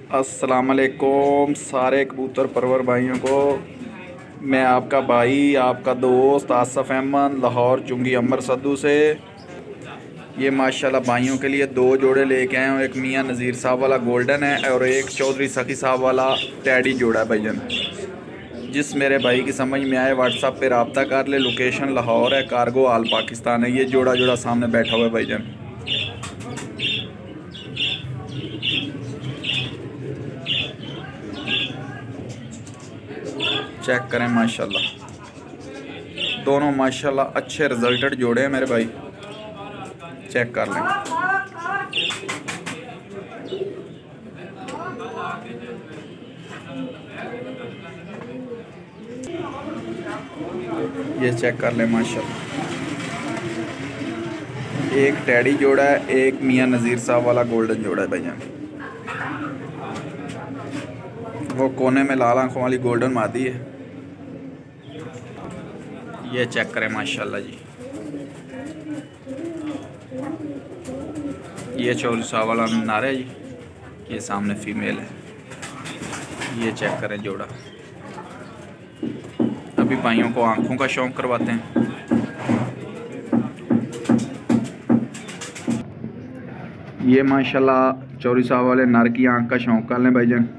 अस्सलामुअलैकुम सारे कबूतर परवर भाइयों को। मैं आपका भाई आपका दोस्त आसफ़ अहमद लाहौर चुंगी अमर सद्दू से ये माशाल्लाह भाइयों के लिए दो जोड़े लेके आए हूँ। एक मियाँ नज़ीर साहब वाला गोल्डन है और एक चौधरी सखी साहब वाला टैडी जोड़ा है भाईजान। जिस मेरे भाई की समझ में आए व्हाट्सएप पे रब्ता कर ले। लोकेशन लाहौर है, कार्गो आल पाकिस्तान है। ये जोड़ा सामने बैठा हुआ है भाईजान। चेक करें माशाल्लाह, दोनों माशाल्लाह अच्छे रिजल्टेड जोड़े हैं मेरे भाई। चेक कर लें। ये चेक कर लें माशाल्लाह। एक टैडी जोड़ा है, एक मियाँ नज़ीर साहब वाला गोल्डन जोड़ा है भाईजान। वो कोने में लाल आंखों वाली गोल्डन मादी है। ये चेक करें माशाल्लाह जी। ये चौधरी साहब वाला नारा है जी। ये सामने फीमेल है। ये चेक करें जोड़ा। अभी भाइयों को आंखों का शौक़ करवाते हैं। ये माशाल्लाह चौधरी साहब वाले नर की आंख का शौक़ कर लें भाईजान।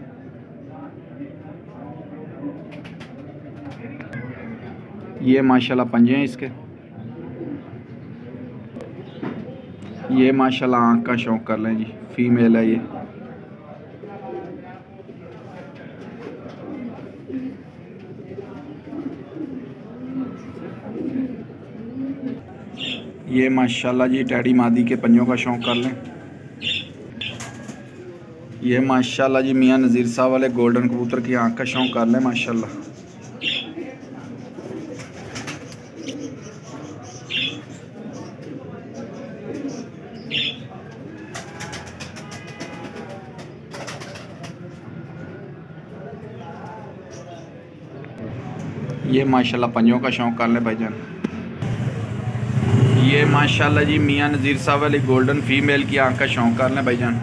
ये माशाल्लाह पंजे हैं इसके। ये माशाल्लाह आंख का शौक़ कर लें जी। फीमेल है ये। ये माशाल्लाह जी टैडी मादी के पंजों का शौक़ कर लें। ये माशाल्लाह जी मियाँ नज़ीर साहब वाले गोल्डन कबूतर की आंख का शौक़ कर लें माशाल्लाह। ये माशाल्लाह पंजों का शौक़ कर लें भाईजान। ये माशाल्लाह जी मियाँ नज़ीर साहब वाली गोल्डन फीमेल की आंख का शौक़ कर लें भाईजान।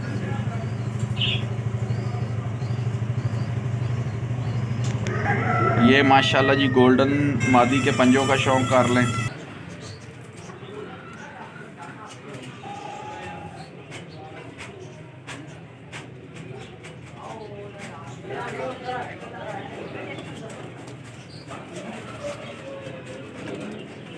ये माशाल्लाह जी गोल्डन मादी के पंजों का शौक़ कर लें।